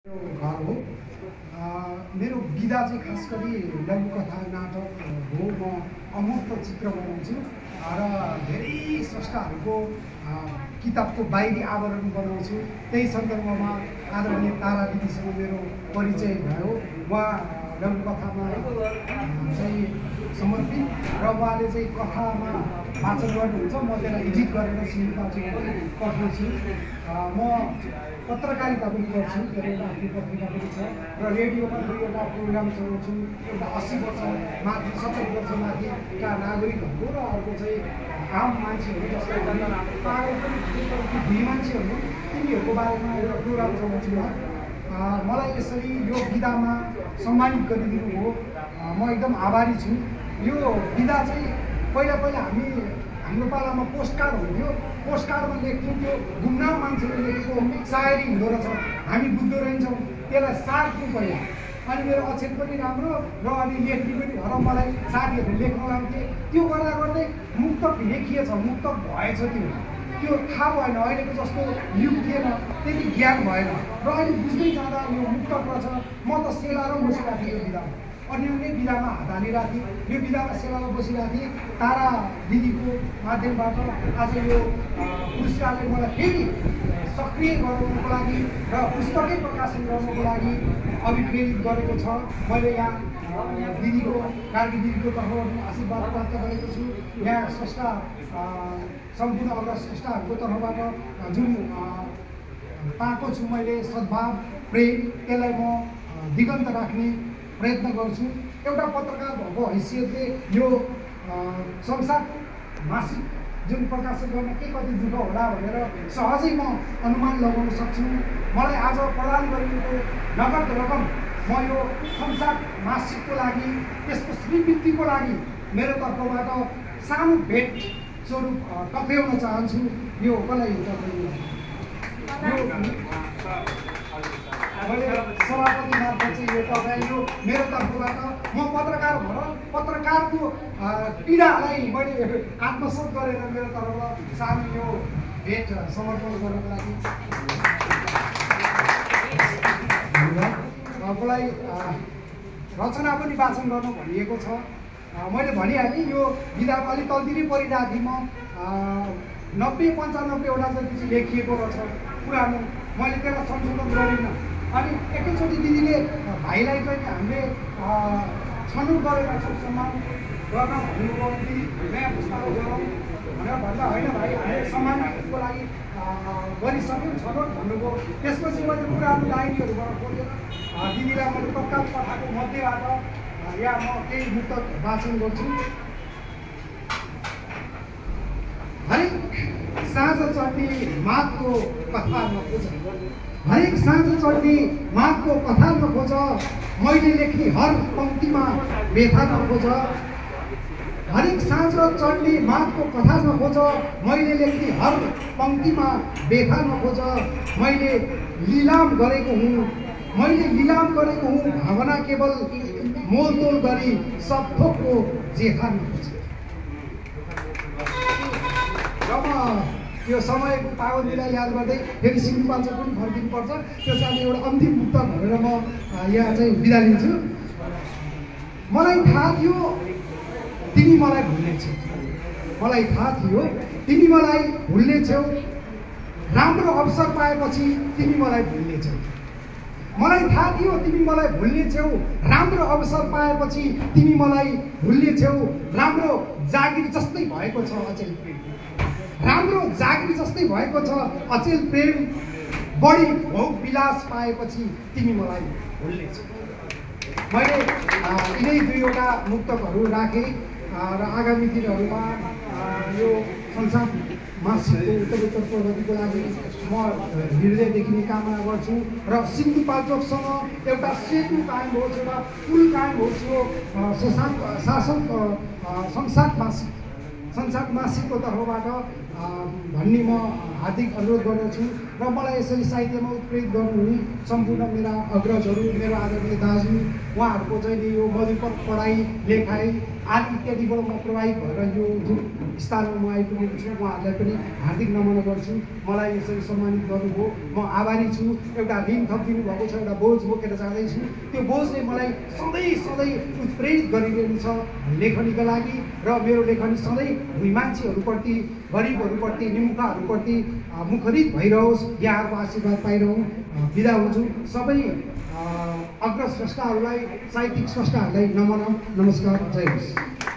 घर हो। मेरो विधा चाहिँ खास गरी लघुकथा नाटक हो। म अमूर्त चित्र बनाउँछु र धेरै स्रष्टाहरूको किताबको बाहिरी आवरण बनाउँछु। त्यही सन्दर्भमा आदरणीय तारा दिदीसँग मेरो परिचय भयो। उहाँ लघुकथामा चाहिँ समर्पित र उहाँले चाहिँ कथामा वाचन गर्नुहुन्छ। म त्यसलाई एडिट गरेर सिनेमामा पठाउँछु। म पत्रकारिता पनि गर्छु, एउटा आफ्नो पत्रिका पनि छ र रेडियोमा दुईवटा प्रोग्राम चलाउँछु। एउटा 80 वर्ष माथि 70 वर्ष माथिका नागरिकहरूको र अर्को चाहिँ आम मान्छेहरू जसलाई पागल पनि दुई मान्छेहरू तिनीहरूको बारेमा एउटा प्रोग्राम चलाउँछु। मलाई यसरी यो विधामा सम्मानित गरिदिनु हो, म एकदम आभारी छु। यो विधा चाहिँ पहिला हाम्रो पालामा पोस्टकार्ड हुन्थ्यो। पोस्टकार्डमा लेख्थ्यौँ, त्यो गुमनाम मान्छेले लेखेको सायरी हुँदो रहेछ, हामी बुझ्दो रहेछौँ। त्यसलाई सार्थ्यौँ पहिला। अनि मेरो अक्षर पनि राम्रो र अनि लेख्ने पनि र मलाई साथीहरूले लेख्न लाउँथे। त्यो गर्दा गर्दै मुक्तक लेखिएछ, मुक्तक भएछ। त्यो थाहा भएन, अहिलेको जस्तो युग थिएन, त्यति ज्ञान भएन र अहिले बुझ्दै जाँदा यो मुक्तक रहेछ। म त सेलाएर बसिरहेको थिएँ यो विधामा, अन्य विधामा हात हालिरहेको थिएँ। यो विधामा सेवामा बसिरहेको थिएँ। तारा दिदीको माध्यमबाट आज यो पुरस्कारले मलाई फेरि सक्रिय गराउनको लागि र पुस्तकै प्रकाशन गर्नको लागि अभिप्रेरित गरेको छ। मैले यहाँ दिदीको कार्की दिदीको तर्फबाट आशीर्वाद प्राप्त गरेको छु। यहाँ स्रष्टा सम्पूर्ण अग्र स्रष्टाहरूको तर्फबाट जुन पाएको छु मैले सद्भाव प्रेम, त्यसलाई म दिगन्त राख्ने प्रयत्न गर्छु। एउटा पत्रकार भएको हैसियतले यो संसार मासिक जुन प्रकाशन गर्न के कति दुःख होला भनेर सहजै म अनुमान लगाउन सक्छु। मलाई आज प्रदान गरिएको नगद रकम म यो संसार मासिकको लागि, त्यसको स्वीकृतिको लागि मेरो तर्फबाट सानो भेट स्वरूप टक्राउन चाहन्छु। यो कसलाई मैले सभापति मार्फत चाहिँ यो टक्राइयो मेरो तर्फबाट। म पत्रकार भएर पत्रकारको पीडालाई मैले आत्मसात गरेर मेरो तर्फबाट सानो यो भेट समर्पण गर्नको लागि मलाई रचना पनि वाचन गर्नु भनिएको छ। मैले भनिहालेँ यो विधामा अलिक तलतिरै परिरहेको थिएँ। म 90-95वटा जति चाहिँ लेखिएको रहेछ पुरानो, मैले त्यसलाई संशोधन गरिनँ। अनि एकैचोटि दिदीले भाइलाई चाहिँ हामीले छनौट गरेर सम्मान गर्न भन्नुभयो, दिदी नयाँ पुस्ताको गरौँ भनेर भन्दा होइन भाइ, हामीले सम्मानको लागि गरिसक्यौँ छनौट भन्नुभयो। त्यसपछि मैले पुरानो डायरीहरूबाट खोलेर दिदीलाई मैले तत्काल पठाएको मध्येबाट यहाँ म केही मुक्तक वाचन गर्छु। हरेक साँझ चढ्ने माघको कथा नखोज, हरेक साँझ चढ्ने माघको कथा नखोज, मैले लेख्ने हर पङ्क्तिमा व्यथा नखोज। हरेक साँझ चढ्ने माघको कथा नखोज, मैले लेख्ने हर पङ्क्तिमा व्यथा नखोज। मैले लिलाम गरेको हुँ भावना, केवल मोलतोल गरी सब थोकको जेठा नखोज। र म यो समयको पाबन्दीलाई याद गर्दै फेरि सिन्धुपाल्चोक पनि फर्किनुपर्छ। त्यस कारण एउटा अन्तिम मुक्त भनेर म यहाँ चाहिँ बिदा लिन्छु। मलाई थाहा थियो तिमी मलाई भुल्नेछौ, मलाई थाहा थियो तिमी मलाई भुल्नेछौ, राम्रो अवसर पाएपछि तिमी मलाई भुल्नेछौ। मलाई थाहा थियो तिमी मलाई भुल्नेछौ, राम्रो अवसर पाएपछि तिमी मलाई भुल्नेछौ। राम्रो जागिर जस्तै भएको छ अचेल प्रेम, राम्रो जागिर जस्तै भएको छ अचेल प्रेम। बढी भोग विलास पाएपछि तिमी मलाई भुल्नेछौ। मैले यिनै दुईवटा मुक्तकहरू राखेँ र आगामी दिनहरूमा यो संसार मासिकको उत्तरोत्तर प्रगतिको लागि म हृदयदेखि नै कामना गर्छु र सिन्धुपाल्चोकसँग एउटा सेतु कायम होस्, एउटा पुल कायम होस्। यो संसार मासिकको तर्फबाट भन्ने म हार्दिक अनुरोध गर्दछु। र मलाई यसरी साहित्यमा उत्प्रेरित गर्नुहुने सम्पूर्ण मेरा अग्रजहरू, मेरो आदरणीय दाजु, उहाँहरूको चाहिँ यो मधुपर पढाइ लेखाइ आदि इत्यादिबाट म प्रभावित भएर यो जुन स्थानमा म आइपुगेको छु उहाँहरूलाई पनि हार्दिक नमन गर्छु। मलाई यसरी सम्मानित गर्नुभयो, म आभारी छु। एउटा ऋण थपिदिनु भएको छ, एउटा बोझ बोकेर जाँदैछु। त्यो बोझले मलाई सधैँ सधैँ उत्प्रेरित गरिरहनु छ लेखनीका लागि, र मेरो लेखनी सधैँ भुइँ मान्छेहरूप्रति, गरिबहरूप्रति, निमुखाहरूप्रति मुखरित भइरहोस्। यहाँहरूको आशीर्वाद पाइरहँ। बिदा हुन्छु। सबै अग्र स्रष्टाहरूलाई, साहित्यिक स्रष्टाहरूलाई नमन, नमस्कार, जय होस्।